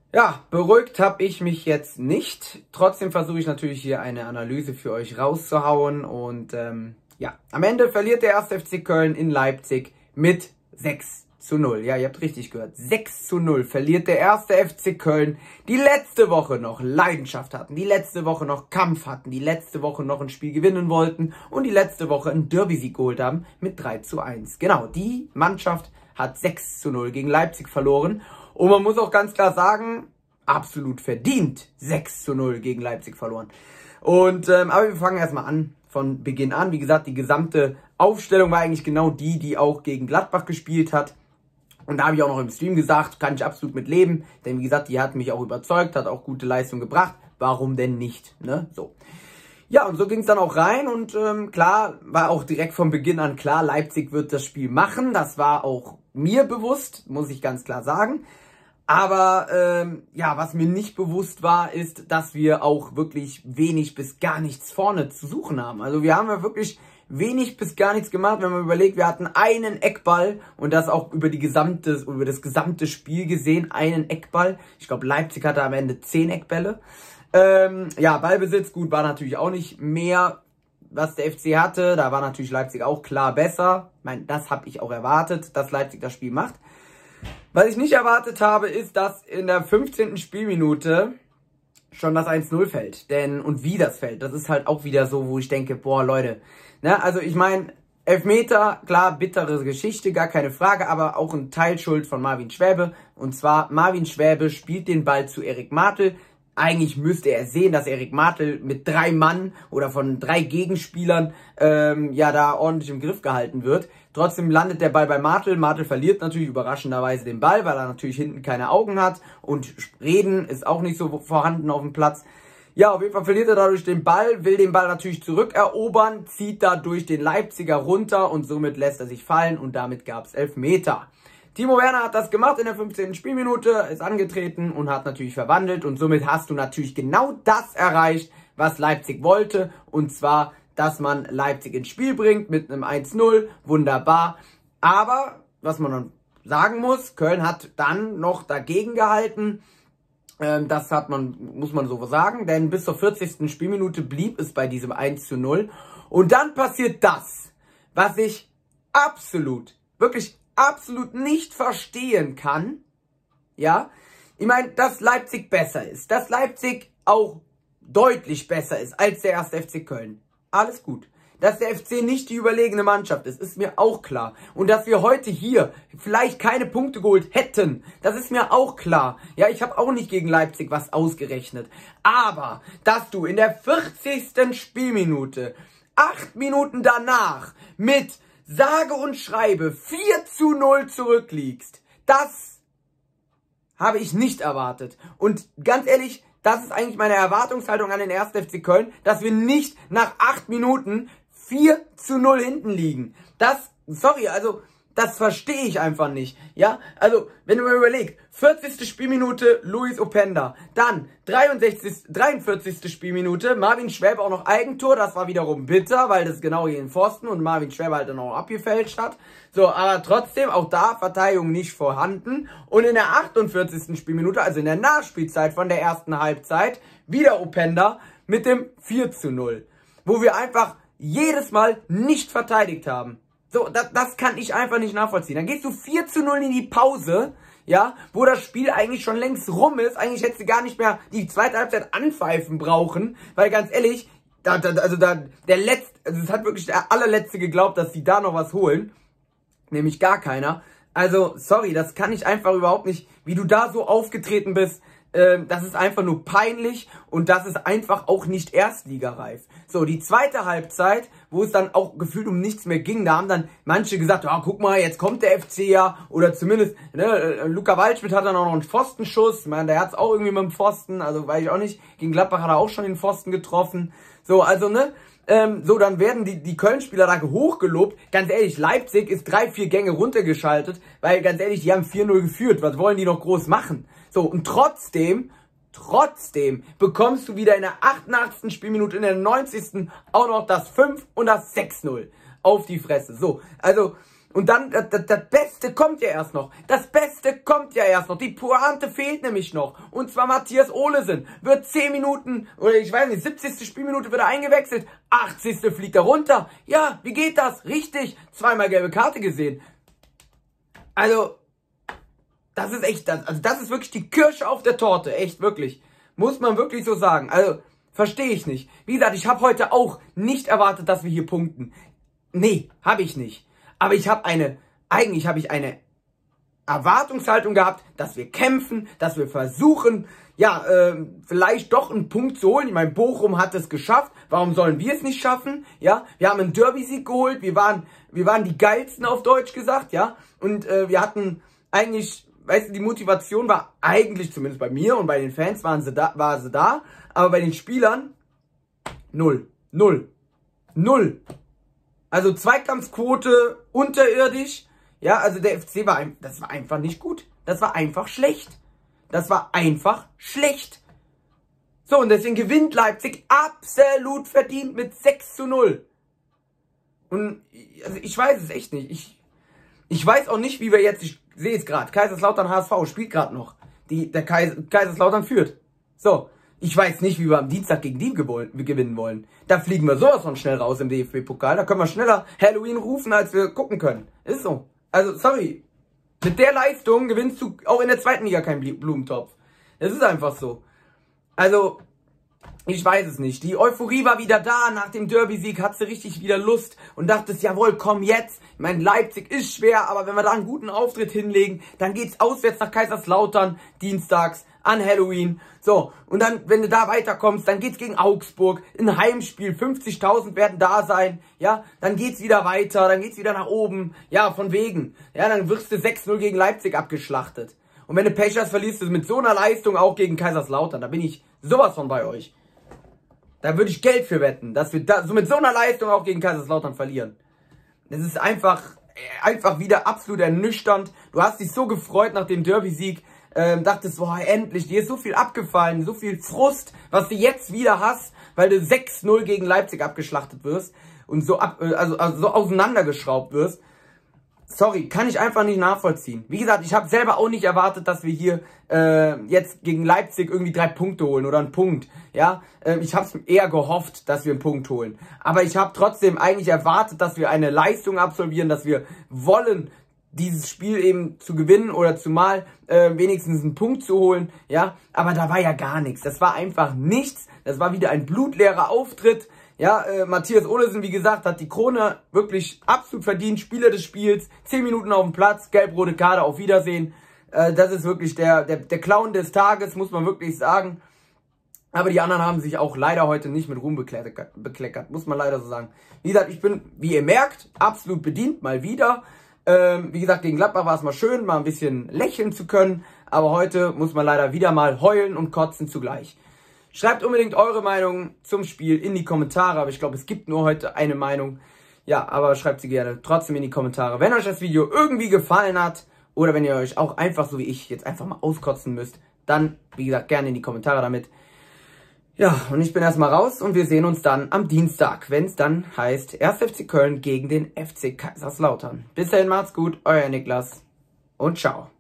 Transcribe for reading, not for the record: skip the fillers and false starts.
Ja, beruhigt habe ich mich jetzt nicht. Trotzdem versuche ich natürlich hier eine Analyse für euch rauszuhauen. Und ja, am Ende verliert der 1. FC Köln in Leipzig mit 6:0. Ja, ihr habt richtig gehört. 6:0 verliert der 1. FC Köln, die letzte Woche noch Leidenschaft hatten, die letzte Woche noch Kampf hatten, die letzte Woche noch ein Spiel gewinnen wollten und die letzte Woche einen Derby-Sieg geholt haben mit 3:1. Genau, die Mannschaft hat 6:0 gegen Leipzig verloren. Und man muss auch ganz klar sagen, absolut verdient 6:0 gegen Leipzig verloren. Und aber wir fangen erstmal an, von Beginn an. Wie gesagt, die gesamte Aufstellung war eigentlich genau die auch gegen Gladbach gespielt hat. Und da habe ich auch noch im Stream gesagt, kann ich absolut mit leben. Denn wie gesagt, die hat mich auch überzeugt, hat auch gute Leistung gebracht. Warum denn nicht? Ne? So. Ja, und so ging es dann auch rein. Und klar, war auch direkt von Beginn an klar, Leipzig wird das Spiel machen. Das war auch mir bewusst, muss ich ganz klar sagen. Aber ja, was mir nicht bewusst war, ist, dass wir auch wirklich wenig bis gar nichts vorne zu suchen haben. Also wir haben ja wirklich wenig bis gar nichts gemacht, wenn man überlegt, wir hatten einen Eckball und das auch über das gesamte Spiel gesehen, einen Eckball. Ich glaube, Leipzig hatte am Ende 10 Eckbälle. Ja, Ballbesitz, gut, war natürlich auch nicht mehr, was der FC hatte. Da war natürlich Leipzig auch klar besser. Ich meine, das habe ich auch erwartet, dass Leipzig das Spiel macht. Was ich nicht erwartet habe, ist, dass in der 15. Spielminute schon das 1:0 fällt. Und wie das fällt, das ist halt auch wieder so, wo ich denke, boah, Leute. Ne? Also ich meine, Elfmeter, klar, bittere Geschichte, gar keine Frage, aber auch ein Teilschuld von Marvin Schwäbe. Und zwar, Marvin Schwäbe spielt den Ball zu Erik Martel. Eigentlich müsste er sehen, dass Erik Martel mit 3 Mann oder von 3 Gegenspielern ja da ordentlich im Griff gehalten wird. Trotzdem landet der Ball bei Martel. Martel verliert natürlich überraschenderweise den Ball, weil er natürlich hinten keine Augen hat. Und Reden ist auch nicht so vorhanden auf dem Platz. Ja, auf jeden Fall verliert er dadurch den Ball, will den Ball natürlich zurückerobern, zieht dadurch den Leipziger runter und somit lässt er sich fallen und damit gab es Elfmeter. Timo Werner hat das gemacht in der 15. Spielminute, ist angetreten und hat natürlich verwandelt und somit hast du natürlich genau das erreicht, was Leipzig wollte, und zwar, dass man Leipzig ins Spiel bringt mit einem 1:0, wunderbar, aber was man dann sagen muss, Köln hat dann noch dagegen gehalten, das muss man so sagen, denn bis zur 40. Spielminute blieb es bei diesem 1:0 und dann passiert das, was ich wirklich absolut nicht verstehen kann, ja, ich meine, dass Leipzig besser ist, dass Leipzig auch deutlich besser ist als der 1. FC Köln, alles gut. Dass der FC nicht die überlegene Mannschaft ist mir auch klar. Und dass wir heute hier vielleicht keine Punkte geholt hätten, das ist mir auch klar. Ja, ich habe auch nicht gegen Leipzig was ausgerechnet. Aber, dass du in der 40. Spielminute, 8 Minuten danach, mit sage und schreibe 4:0 zurückliegst, das habe ich nicht erwartet. Und ganz ehrlich, das ist eigentlich meine Erwartungshaltung an den 1. FC Köln, dass wir nicht nach 8 Minuten 4:0 hinten liegen. Das verstehe ich einfach nicht. Ja, also, wenn du mal überlegst, 40. Spielminute Luis Openda, dann 43. Spielminute Marvin Schwäbe auch noch Eigentor, das war wiederum bitter, weil das genau hier in Pfosten und Marvin Schwäbe halt dann auch abgefälscht hat. So, aber trotzdem, auch da Verteidigung nicht vorhanden. Und in der 48. Spielminute, also in der Nachspielzeit von der ersten Halbzeit, wieder Openda mit dem 4:0, wo wir einfach jedes Mal nicht verteidigt haben. So, das kann ich einfach nicht nachvollziehen. Dann gehst du 4:0 in die Pause, ja, wo das Spiel eigentlich schon längst rum ist. Eigentlich hättest du gar nicht mehr die zweite Halbzeit anpfeifen brauchen, weil ganz ehrlich, es hat wirklich der allerletzte geglaubt, dass sie da noch was holen. Nämlich gar keiner. Also, sorry, das kann ich einfach überhaupt nicht, wie du da so aufgetreten bist. Das ist einfach nur peinlich und das ist einfach auch nicht erstligareif. So, die zweite Halbzeit, wo es dann auch gefühlt um nichts mehr ging, da haben dann manche gesagt, ja, guck mal, jetzt kommt der FC ja, oder zumindest, ne, Luca Waldschmidt hat dann auch noch einen Pfostenschuss, ich meine, der hat es auch irgendwie mit dem Pfosten, also weiß ich auch nicht, gegen Gladbach hat er auch schon den Pfosten getroffen. So, also, ne, so, dann werden die Köln-Spieler da hochgelobt. Ganz ehrlich, Leipzig ist 3-4 Gänge runtergeschaltet, weil ganz ehrlich, die haben 4:0 geführt. Was wollen die noch groß machen? So, und trotzdem bekommst du wieder in der 88. Spielminute, in der 90. auch noch das 5 und das 6:0 auf die Fresse. So, also, Und dann, das Beste kommt ja erst noch. Das Beste kommt ja erst noch. Die Pointe fehlt nämlich noch. Und zwar Matthias Olesen wird 10 Minuten, oder ich weiß nicht, 70. Spielminute wird er eingewechselt. 80. fliegt er runter. Ja, wie geht das? Richtig. 2-mal gelbe Karte gesehen. Also, das ist echt, das ist wirklich die Kirsche auf der Torte. Echt, wirklich. Muss man wirklich so sagen. Also, verstehe ich nicht. Wie gesagt, ich habe heute auch nicht erwartet, dass wir hier punkten. Nee, habe ich nicht. Aber eigentlich habe ich eine Erwartungshaltung gehabt, dass wir kämpfen, dass wir versuchen, ja, vielleicht doch einen Punkt zu holen. Ich meine, Bochum hat es geschafft. Warum sollen wir es nicht schaffen? Ja, wir haben einen Derby-Sieg geholt. Wir waren die geilsten, auf Deutsch gesagt, ja. Und wir hatten eigentlich, weißt du, die Motivation war eigentlich, zumindest bei mir und bei den Fans war sie da. Aber bei den Spielern, null. Also Zweikampfquote unterirdisch. Ja, also der FC das war einfach nicht gut. Das war einfach schlecht. So, und deswegen gewinnt Leipzig absolut verdient mit 6:0. Und also ich weiß es echt nicht. Ich weiß auch nicht, wie wir jetzt, ich sehe es gerade, Kaiserslautern HSV spielt gerade noch. Der Kaiserslautern führt. So, ich weiß nicht, wie wir am Dienstag gegen die gewinnen wollen. Da fliegen wir sowas von schnell raus im DFB-Pokal. Da können wir schneller Halloween rufen, als wir gucken können. Ist so. Also, sorry. Mit der Leistung gewinnst du auch in der zweiten Liga keinen Blumentopf. Das ist einfach so. Also, ich weiß es nicht. Die Euphorie war wieder da. Nach dem Derby-Sieg hat sie richtig wieder Lust und dachtest, jawohl, komm jetzt. Ich meine, Leipzig ist schwer, aber wenn wir da einen guten Auftritt hinlegen, dann geht's auswärts nach Kaiserslautern, dienstags, an Halloween. So, und dann, wenn du da weiterkommst, dann geht's gegen Augsburg, ein Heimspiel, 50.000 werden da sein, ja, dann geht's wieder weiter, dann geht's wieder nach oben, ja, von wegen, ja, dann wirst du 6:0 gegen Leipzig abgeschlachtet. Und wenn du Pech hast, verlierst du mit so einer Leistung auch gegen Kaiserslautern, da bin ich sowas von bei euch. Da würde ich Geld für wetten, dass wir da so mit so einer Leistung auch gegen Kaiserslautern verlieren. Das ist einfach wieder absolut ernüchternd. Du hast dich so gefreut nach dem Derby-Sieg, dachtest, boah, endlich, dir ist so viel abgefallen, so viel Frust, was du jetzt wieder hast, weil du 6:0 gegen Leipzig abgeschlachtet wirst und so so auseinandergeschraubt wirst. Sorry, kann ich einfach nicht nachvollziehen. Wie gesagt, ich habe selber auch nicht erwartet, dass wir hier jetzt gegen Leipzig irgendwie 3 Punkte holen oder einen Punkt. Ja, ich habe es eher gehofft, dass wir einen Punkt holen. Aber ich habe trotzdem eigentlich erwartet, dass wir eine Leistung absolvieren, dass wir wollen, dieses Spiel eben zu gewinnen oder zumal wenigstens einen Punkt zu holen. Ja, aber da war ja gar nichts. Das war einfach nichts. Das war wieder ein blutleerer Auftritt. Ja, Matthias Olesen, wie gesagt, hat die Krone wirklich absolut verdient. Spieler des Spiels, 10 Minuten auf dem Platz, gelb-rote Karte, auf Wiedersehen. Das ist wirklich der Clown des Tages, muss man wirklich sagen. Aber die anderen haben sich auch leider heute nicht mit Ruhm bekleckert, muss man leider so sagen. Wie gesagt, ich bin, wie ihr merkt, absolut bedient, mal wieder. Wie gesagt, gegen Gladbach war es mal schön, mal ein bisschen lächeln zu können. Aber heute muss man leider wieder mal heulen und kotzen zugleich. Schreibt unbedingt eure Meinung zum Spiel in die Kommentare, aber ich glaube, es gibt nur heute eine Meinung. Ja, aber schreibt sie gerne trotzdem in die Kommentare, wenn euch das Video irgendwie gefallen hat oder wenn ihr euch auch einfach so wie ich jetzt einfach mal auskotzen müsst, dann, wie gesagt, gerne in die Kommentare damit. Ja, und ich bin erstmal raus und wir sehen uns dann am Dienstag, wenn es dann heißt 1. FC Köln gegen den FC Kaiserslautern. Bis dahin, macht's gut, euer Niklas und ciao.